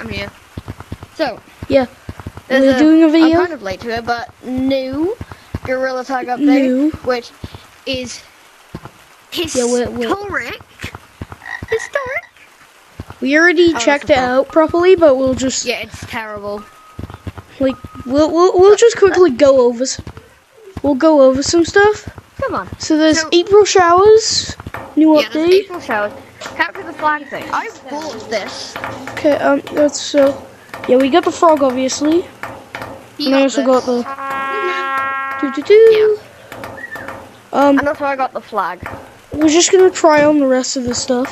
I'm here. So, Yeah. We're doing a video. I'm kind of late to it, but new Gorilla Tag update, which is historic. Historic. We already checked it out properly, but we'll just it's terrible. Like we'll just quickly go over. We'll go over some stuff. Come on. So there's April showers. New update. There's April showers. Capture the flag thing. I bought this. Okay. That's so. Yeah, we got the frog, obviously. And I also got the. Yeah. And also I got the flag. We're just gonna try on the rest of the stuff.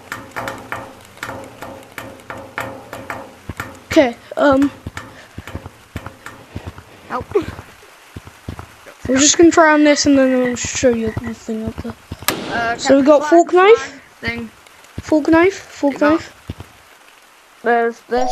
Okay. We're just gonna try on this, and then I'll show you the thing up there. So we got fork knife. Fork knife. There's this.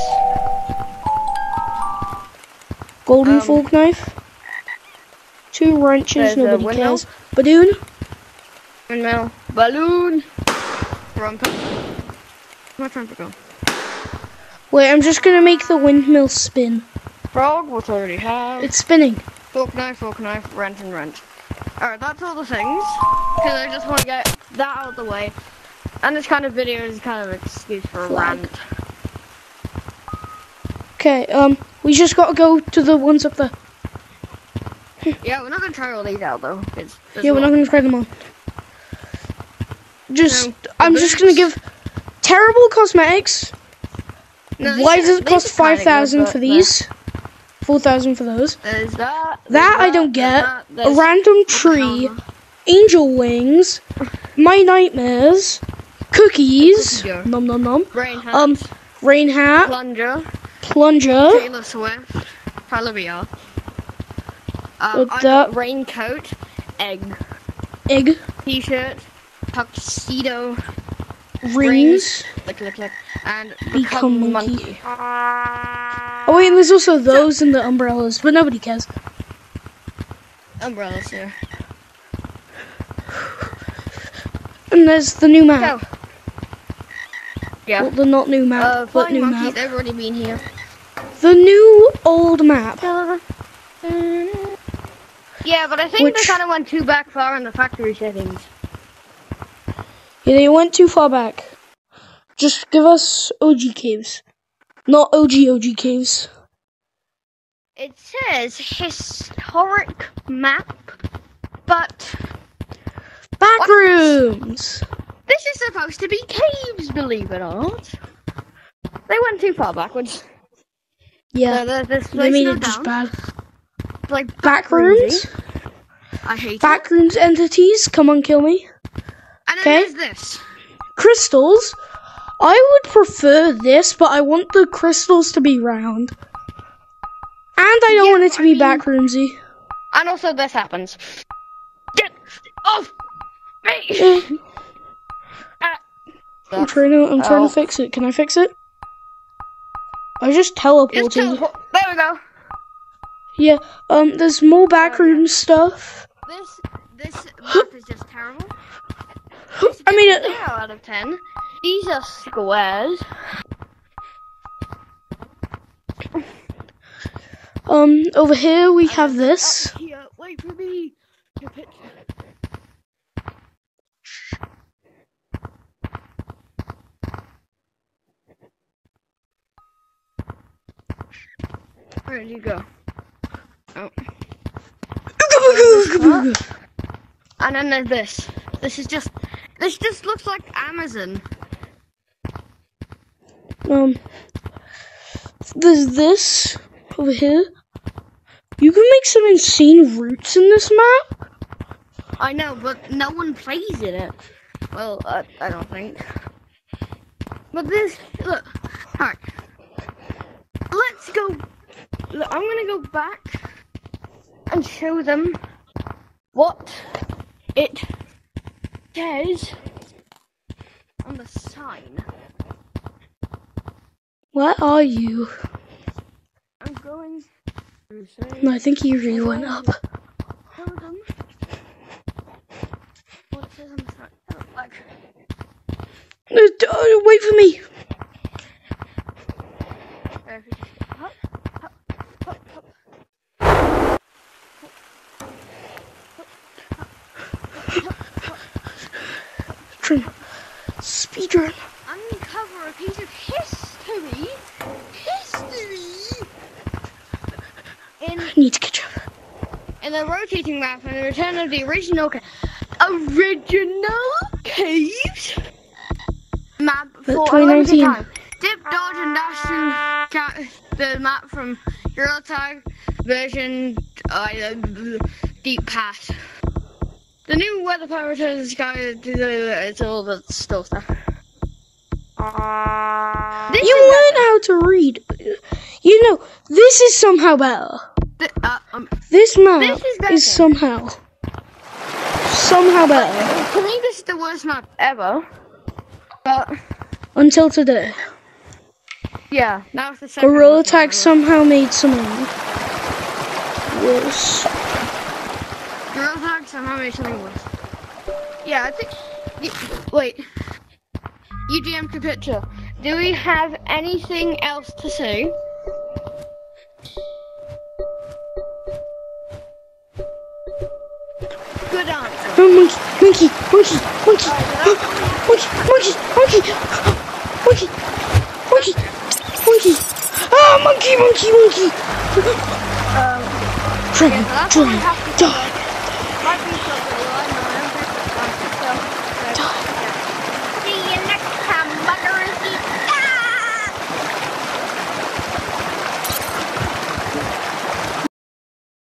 Golden fork knife. 2 wrenches, nobody cares. Balloon. Windmill. Balloon. Wrong time. My time to go. Wait, I'm just gonna make the windmill spin. Frog, which I already have. It's spinning. Fork knife, wrench and wrench. Alright, that's all the things. Because I just want to get that out of the way. And this kind of video is kind of an excuse for a rant. Okay, we just gotta go to the ones up there. Yeah, we're not gonna try all these out though. Yeah, we're not gonna try them on. I'm just gonna give terrible cosmetics. No, why does it cost 5,000 for these? 4,000 for those. There's that I don't get. A random tree, angel wings, my nightmares, cookies, nom nom nom. Rain hat, plunger. Taylor Swift, Talavia. I got raincoat, egg, t-shirt, tuxedo, rings, and become monkey. Oh wait, and there's also those and the umbrellas, but nobody cares. Umbrellas here. And there's the new map. So, yeah. Well, the not new map, but new monkeys, map. They've already been here. The new old map. Yeah, but I think they kind of went too back far in the factory settings. Yeah, they went too far back. Just give us OG caves. Not OG caves. It says historic map, but backrooms. This is supposed to be caves, believe it or not. They went too far backwards. Yeah, they made it just bad. Like backrooms. I hate backrooms entities. Come on, kill me. And then there's this. Crystals. I would prefer this, but I want the crystals to be round. And I don't want it to be backroomsy. And also this happens. Get off me! I'm trying to fix it. Can I fix it? I just teleported. There we go. Yeah, there's more backroom stuff. This map is just terrible. I mean, 0 out of 10. These are squares. Over here we have this. Here, wait for me. Your picture. Where did you go? Oh. And then there's this. This just looks like Amazon. There's this over here. You can make some insane routes in this map. I know, but no one plays in it. Well, I don't think. But this, look. Alright. Let's go. Look, I'm gonna go back and show them what it says on the sign. Where are you? I'm going to say. No, I think you really went up. Show them what it says on the sign. Like. Wait for me. Speedrun. Uncover a piece of history. I need to catch up. In the rotating map and the return of the original caves map for 2019. time. Dip, dodge, and dash the map from Euro Tag version Deep Pass. The new weather power returns the sky. It's all that stuff there. You learn how to read. You know, this is somehow better. This map is somehow better. To me, this is the worst map ever. But until today. Yeah, now it's the second. Gorilla Tag somehow made something worse. Gorilla Tag somehow made something worse. Yeah, I think. Wait. UGM to picture. Do we have anything else to say? Good answer. Oh, monkey. Ah, monkey. Yeah, so that's what we have to say.